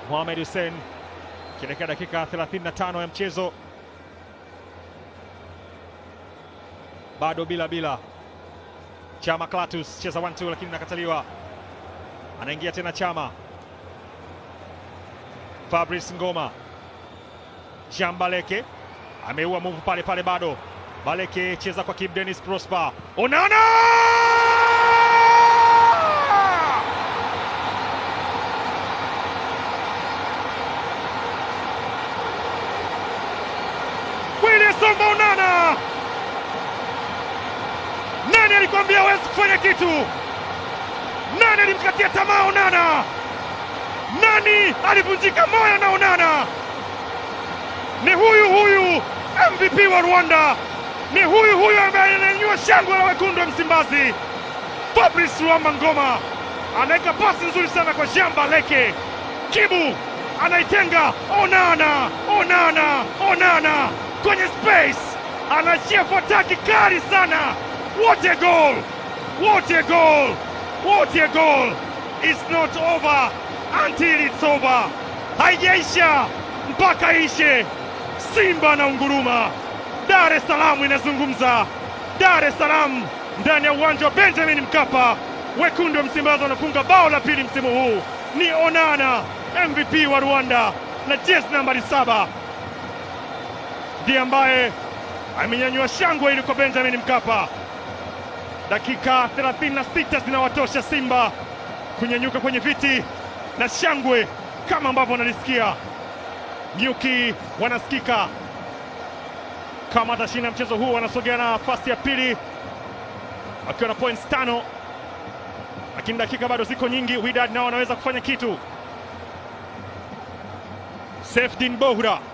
Mohamed Hussein kielekea dakika 35 ya mchezo, bado bila. Chama Klatus cheza 1-2 lakini nakataliwa. Anaingia tena Chama. Fabrice Ngoma. Jean Baleke ameua move pale bado. Baleke cheza kwa Kip Dennis Prosper. Onana! Wilson Onana! Nani alikwambia hawezi kufanya kitu? Nani alimkatia tamaa Onana? Nani alivunjika moyo na Onana? Ni huyu MVP wa Rwanda. Ni huyu ambaye ananyanyua shangwe la wekundu wa Msimbazi. Fabrice Ngoma anaweka pasi nzuri sana kwa Jean Baleke. Kibu anaitenga. Onana kwenye space, anachia fataki kali sana. What a goal! It's not over until it's over. Haijaisha mpaka ishe. Simba na unguruma. Dar es Salaam inazungumza. Dar es Salaam ndani ya uwanja wa Benjamin Mkapa. Wekundu wa Msimbazi wanafunga bao la pili msimu huu. Ni Onana, MVP wa Rwanda na jezi nambari 7 ndiye ambaye amenyanyua shangwe ili kwa Benjamin Mkapa. Dakika 36 zinawatosha Simba kunyanyuka kwenye viti na shangwe kama ambavyo wanalisikia. Nyuki wanasikika. Kama atashinda mchezo huu wanasogea na nafasi ya pili akiwa na points 5, lakini dakika bado ziko nyingi. Wydad nao wanaweza kufanya kitu. Sefdin Bohra